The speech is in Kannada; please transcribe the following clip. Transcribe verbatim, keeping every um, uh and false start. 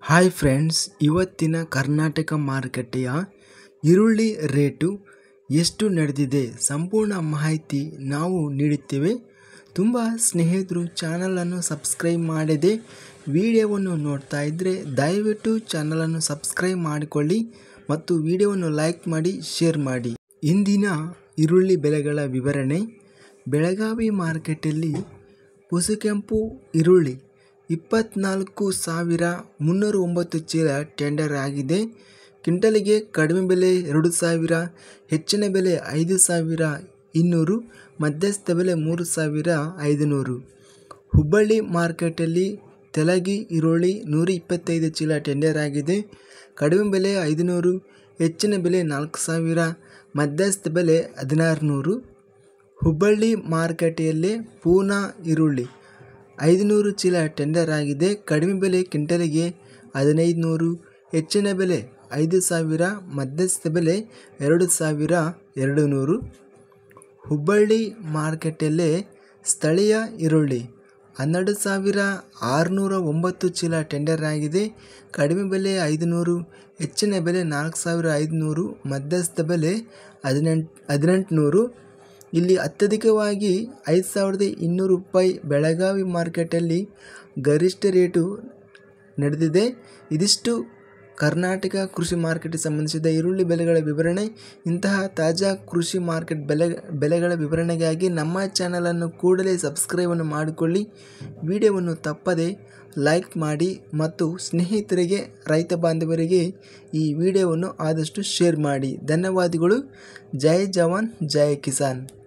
ಹಾಯ್ ಫ್ರೆಂಡ್ಸ್, ಇವತ್ತಿನ ಕರ್ನಾಟಕ ಮಾರುಕಟ್ಟೆಯ ಈರುಳ್ಳಿ ರೇಟು ಎಷ್ಟು ನಡೆದಿದೆ ಸಂಪೂರ್ಣ ಮಾಹಿತಿ ನಾವು ನೀಡುತ್ತೇವೆ. ತುಂಬ ಸ್ನೇಹಿತರು ಚಾನಲನ್ನು ಸಬ್ಸ್ಕ್ರೈಬ್ ಮಾಡದೆ ವಿಡಿಯೋವನ್ನು ನೋಡ್ತಾ ಇದ್ದರೆ ದಯವಿಟ್ಟು ಚಾನಲನ್ನು ಸಬ್ಸ್ಕ್ರೈಬ್ ಮಾಡಿಕೊಳ್ಳಿ ಮತ್ತು ವಿಡಿಯೋವನ್ನು ಲೈಕ್ ಮಾಡಿ, ಶೇರ್ ಮಾಡಿ. ಇಂದಿನ ಈರುಳ್ಳಿ ಬೆಲೆಗಳ ವಿವರಣೆ. ಬೆಳಗಾವಿ ಮಾರ್ಕೆಟಲ್ಲಿ ಪುಸುಕೆಂಪು ಈರುಳ್ಳಿ ಇಪ್ಪತ್ನಾಲ್ಕು ಸಾವಿರ ಮುನ್ನೂರ ಒಂಬತ್ತು ಚೀಲ ಟೆಂಡರ್ ಆಗಿದೆ. ಕ್ವಿಂಟಲಿಗೆ ಕಡಿಮೆ ಬೆಲೆ ಎರಡು ಸಾವಿರ, ಹೆಚ್ಚಿನ ಬೆಲೆ ಐದು ಸಾವಿರ ಇನ್ನೂರು, ಮಧ್ಯಸ್ಥ ಬೆಲೆ ಮೂರು ಸಾವಿರ ಐದುನೂರು. ಹುಬ್ಬಳ್ಳಿ ಮಾರ್ಕೆಟಲ್ಲಿ ತೆಲಗಿ ಈರುಳ್ಳಿ ನೂರ ಇಪ್ಪತ್ತೈದು ಚೀಲ ಟೆಂಡರ್ ಆಗಿದೆ. ಕಡಿಮೆ ಬೆಲೆ ಐದುನೂರು, ಹೆಚ್ಚಿನ ಬೆಲೆ ನಾಲ್ಕು ಸಾವಿರ, ಮಧ್ಯಸ್ಥ ಬೆಲೆ ಹದಿನಾರು ನೂರು. ಹುಬ್ಬಳ್ಳಿ ಮಾರುಕಟ್ಟೆಯಲ್ಲೇ ಪೂನಾ ಈರುಳ್ಳಿ ಐದುನೂರು ಚೀಲ ಟೆಂಡರ್ ಆಗಿದೆ. ಕಡಿಮೆ ಬೆಲೆ ಕ್ವಿಂಟಲಿಗೆ ಹದಿನೈದು ನೂರು, ಹೆಚ್ಚಿನ ಬೆಲೆ ಐದು ಸಾವಿರ, ಮಧ್ಯಸ್ಥ ಬೆಲೆ ಎರಡು ಸಾವಿರ ಎರಡು ನೂರು. ಹುಬ್ಬಳ್ಳಿ ಮಾರ್ಕೆಟಲ್ಲೇ ಸ್ಥಳೀಯ ಈರುಳ್ಳಿ ಹನ್ನೆರಡು ಸಾವಿರ ಆರುನೂರ ಒಂಬತ್ತು ಚೀಲ ಟೆಂಡರ್ ಆಗಿದೆ. ಕಡಿಮೆ ಬೆಲೆ ಐದುನೂರು, ಹೆಚ್ಚಿನ ಬೆಲೆ ನಾಲ್ಕು ಸಾವಿರ ಐದುನೂರು, ಮಧ್ಯಸ್ಥ ಬೆಲೆ ಹದಿನೆಂಟು ಹದಿನೆಂಟು ನೂರು. ಇಲ್ಲಿ ಅತ್ಯಧಿಕವಾಗಿ ಐದು ಸಾವಿರದ ಇನ್ನೂರು ರೂಪಾಯಿ ಬೆಳಗಾವಿ ಮಾರ್ಕೆಟಲ್ಲಿ ಗರಿಷ್ಠ ರೇಟು ನಡೆದಿದೆ. ಇದಿಷ್ಟು ಕರ್ನಾಟಕ ಕೃಷಿ ಮಾರ್ಕೆಟ್ಗೆ ಸಂಬಂಧಿಸಿದ ಈರುಳ್ಳಿ ಬೆಲೆಗಳ ವಿವರಣೆ. ಇಂತಹ ತಾಜಾ ಕೃಷಿ ಮಾರ್ಕೆಟ್ ಬೆಲೆ ಬೆಲೆಗಳ ವಿವರಣೆಗಾಗಿ ನಮ್ಮ ಚಾನಲನ್ನು ಕೂಡಲೇ ಸಬ್ಸ್ಕ್ರೈಬನ್ನು ಮಾಡಿಕೊಳ್ಳಿ. ವಿಡಿಯೋವನ್ನು ತಪ್ಪದೆ ಲೈಕ್ ಮಾಡಿ ಮತ್ತು ಸ್ನೇಹಿತರಿಗೆ, ರೈತ ಬಾಂಧವರಿಗೆ ಈ ವಿಡಿಯೋವನ್ನು ಆದಷ್ಟು ಶೇರ್ ಮಾಡಿ. ಧನ್ಯವಾದಗಳು. ಜೈ ಜವಾನ್, ಜೈ ಕಿಸಾನ್.